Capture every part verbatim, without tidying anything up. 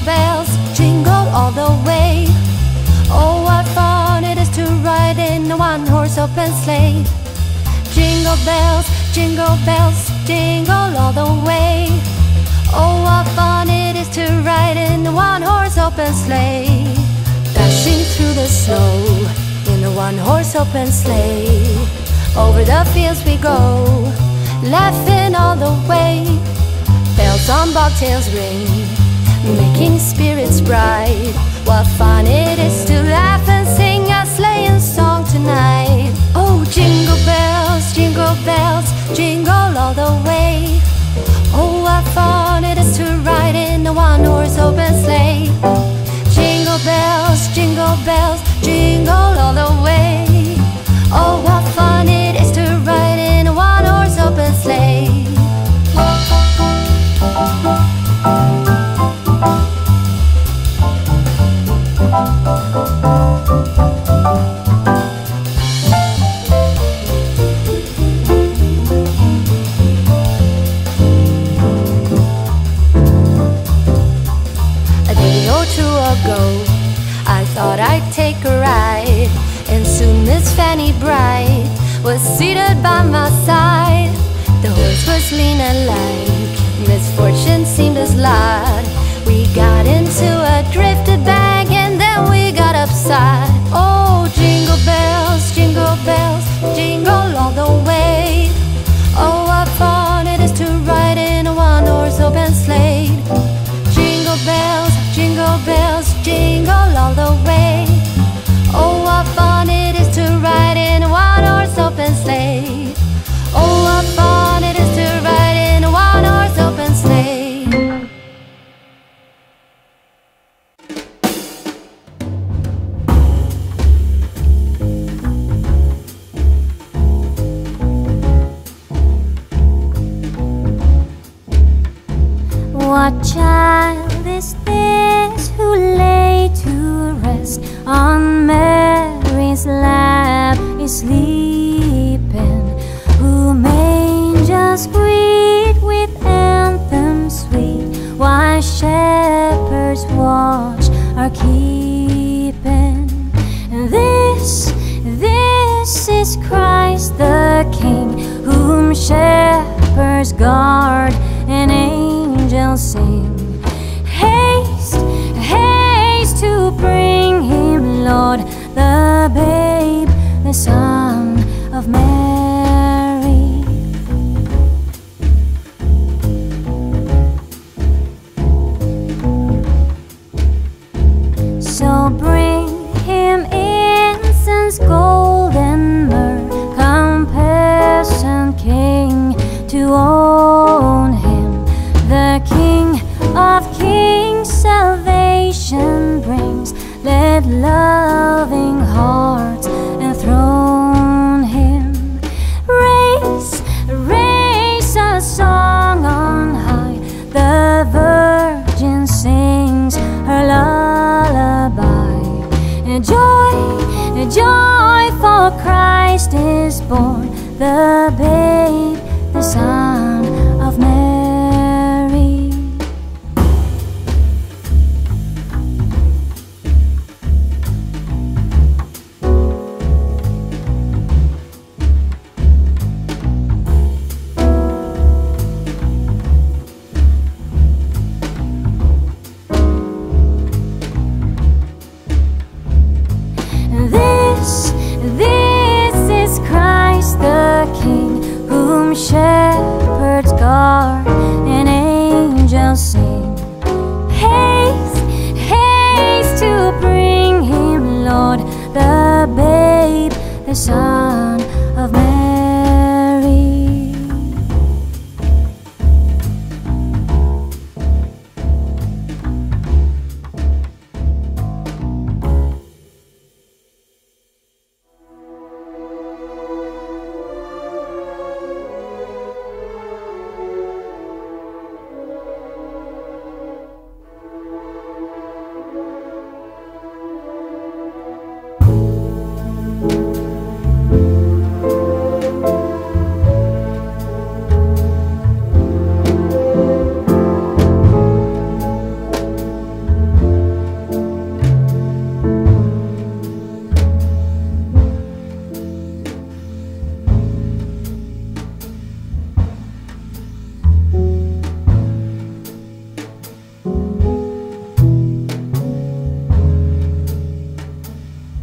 bells, jingle all the way. Oh, what fun it is to ride in a one-horse open sleigh. Jingle bells, jingle bells, jingle all the way. Oh, what fun it is to ride in a one-horse open sleigh. Dashing through the snow in a one-horse open sleigh. Over the fields we go, laughing all the way. Bells on bobtails ring, making spirits bright. What fun it is to laugh and sing a sleighing song tonight. Oh, jingle bells, jingle bells, jingle all the way. Oh, what fun it is to ride in a one-horse open sleigh. Jingle bells, jingle bells, jingle all the way. Oh, what fun it is to ride in a one-horse open sleigh. A day or two ago, I thought I'd take a ride, and soon Miss Fanny Bright was seated by my side. The horse was lean and lank, misfortune seemed his lot. We got into a drifted bank and then we got upside. Oh, jingle bells, jingle bells, jingle all the way. Oh, what fun it is to ride in a one-horse open sleigh. Jingle bells, jingle bells, jingle all the way. Oh, what fun it is to ride in a one-horse open sleigh. Oh, what fun it is to ride in a one-horse open sleigh. What child is this who lay to rest on Mary's lap is sleeping, whom angels greet with anthems sweet, while shepherds watch are keeping? This, this is Christ the King, whom shepherds guard and angels sing. Haste, haste to bring him, Lord, the babe, the Son of Mary. So bring him incense, gold and myrrh, compassion, King, to own him. The King of kings salvation brings. Let loving hearts enthrone him. Raise, raise a song on high. The Virgin sings her lullaby. Joy, joy, for Christ is born, the babe, the Son of Mary. This, this is Christ the King, whom shepherds guard and angels sing. Haste, haste to bring him, Lord, the babe, the Son of Mary.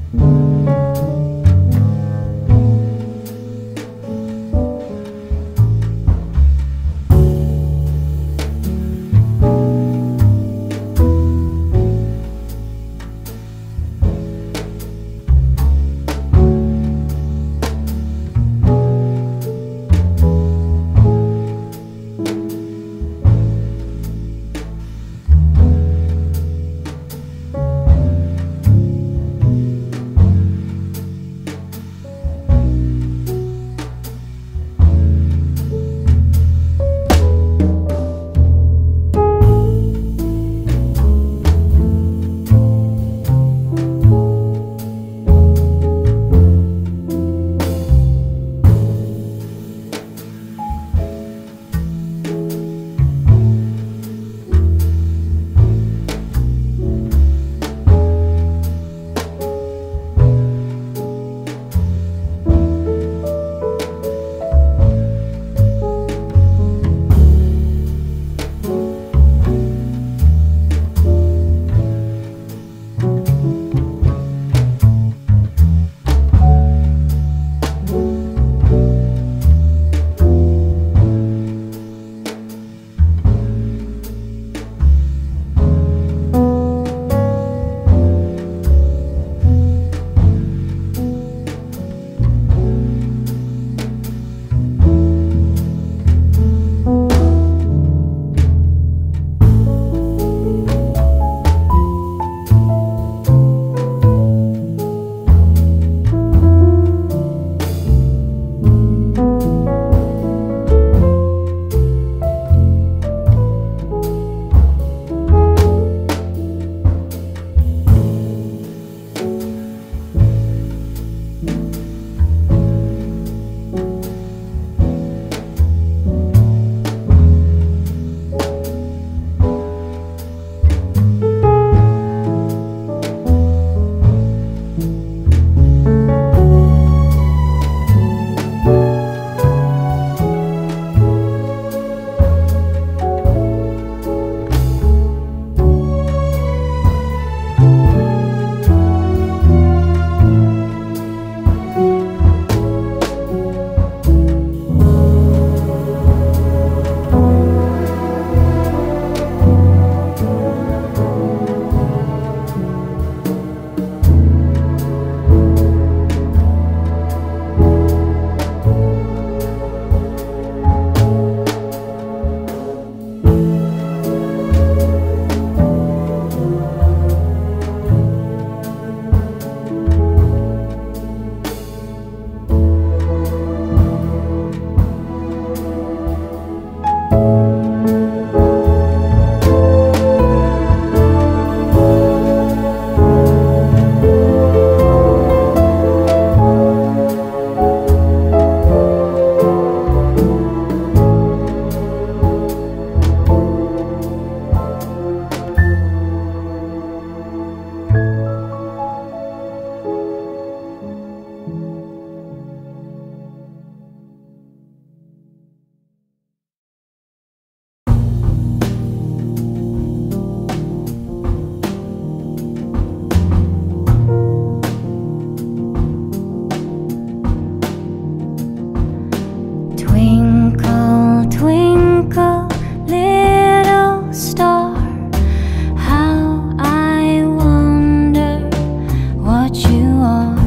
what you are.